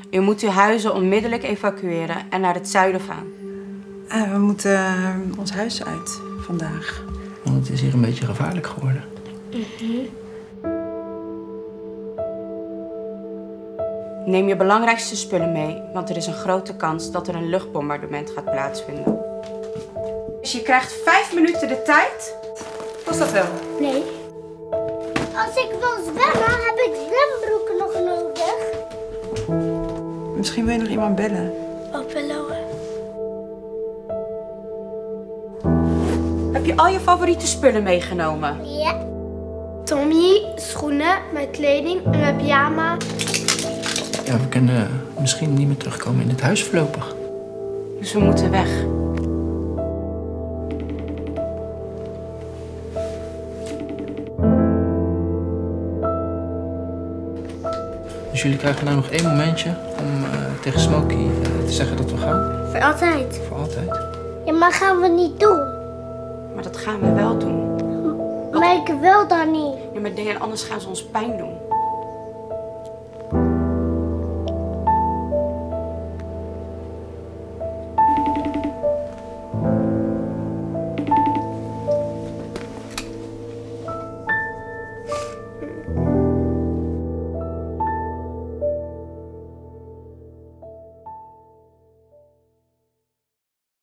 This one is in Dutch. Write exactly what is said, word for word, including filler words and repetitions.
U moet uw huizen onmiddellijk evacueren en naar het zuiden gaan. Uh, we moeten uh, ons huis uit vandaag. Want het is hier een beetje gevaarlijk geworden. Mm-hmm. Neem je belangrijkste spullen mee, want er is een grote kans dat er een luchtbombardement gaat plaatsvinden. Dus je krijgt vijf minuten de tijd. Was dat wel? Nee. Als ik wil zwemmen, heb ik zwembroeken nog nodig. Misschien wil je nog iemand bellen. Op Loa. Heb je al je favoriete spullen meegenomen? Ja. Tommy, schoenen, mijn kleding, mijn pyjama. Ja, we kunnen misschien niet meer terugkomen in het huis voorlopig. Dus we moeten weg. Dus jullie krijgen nou nog één momentje om uh, tegen Smokey uh, te zeggen dat we gaan? Voor altijd. Voor altijd. Ja, maar gaan we niet doen. Maar dat gaan we wel doen. Maar ik wil dat niet. Ja, maar nee, anders gaan ze ons pijn doen.